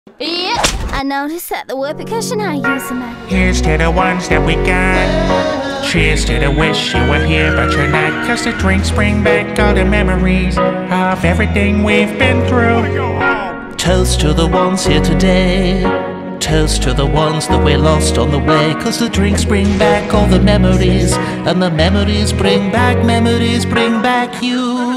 Yeah, I noticed that the word percussion I use in my... Here's to the ones that we got. Cheers to the wish you were here but you're not. Cause the drinks bring back all the memories of everything we've been through. Toast to the ones here today. Toast to the ones that we lost on the way. Cause the drinks bring back all the memories, and the memories bring back you.